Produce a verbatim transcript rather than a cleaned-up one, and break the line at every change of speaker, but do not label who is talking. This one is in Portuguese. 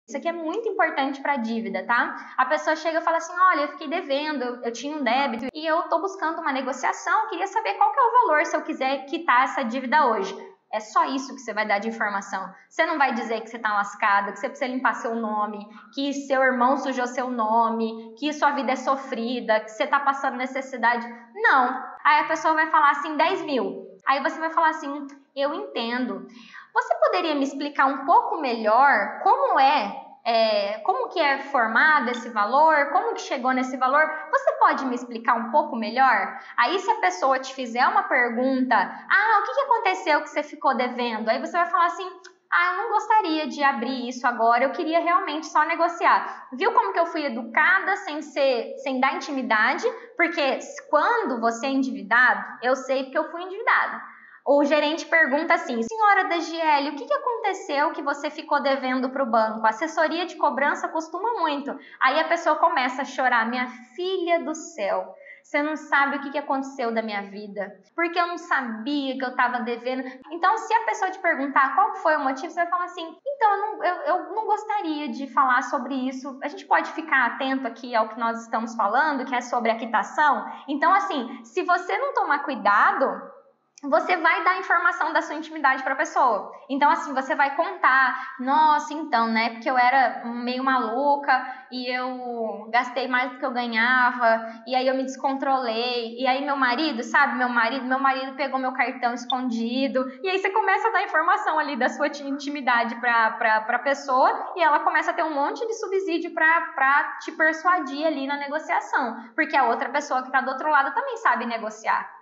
Isso aqui é muito importante para a dívida, tá? A pessoa chega e fala assim, olha, eu fiquei devendo, eu, eu tinha um débito e eu tô buscando uma negociação, queria saber qual que é o valor se eu quiser quitar essa dívida hoje. É só isso que você vai dar de informação. Você não vai dizer que você tá lascada, que você precisa limpar seu nome, que seu irmão sujou seu nome, que sua vida é sofrida, que você tá passando necessidade. Não. Aí a pessoa vai falar assim, dez mil. Aí você vai falar assim, eu entendo. Você poderia me explicar um pouco melhor como é, é, como que é formado esse valor, como que chegou nesse valor? Você pode me explicar um pouco melhor? Aí se a pessoa te fizer uma pergunta, ah, o que que aconteceu que você ficou devendo? Aí você vai falar assim, ah, eu não gostaria de abrir isso agora, eu queria realmente só negociar. Viu como que eu fui educada sem ser, sem dar intimidade? Porque quando você é endividado, eu sei porque eu fui endividada. O gerente pergunta assim, senhora Dagiele, o que, que aconteceu que você ficou devendo para o banco? A assessoria de cobrança costuma muito. Aí a pessoa começa a chorar, minha filha do céu, você não sabe o que, que aconteceu da minha vida, porque eu não sabia que eu estava devendo. Então, se a pessoa te perguntar qual foi o motivo, você vai falar assim, então, eu não, eu, eu não gostaria de falar sobre isso. A gente pode ficar atento aqui ao que nós estamos falando, que é sobre a quitação. Então, assim, se você não tomar cuidado, você vai dar informação da sua intimidade para a pessoa. Então, assim, você vai contar, nossa, então, né, porque eu era meio maluca e eu gastei mais do que eu ganhava, e aí eu me descontrolei, e aí meu marido, sabe, meu marido, meu marido pegou meu cartão escondido, e aí você começa a dar informação ali da sua intimidade para a pessoa, e ela começa a ter um monte de subsídio para te persuadir ali na negociação, porque a outra pessoa que está do outro lado também sabe negociar.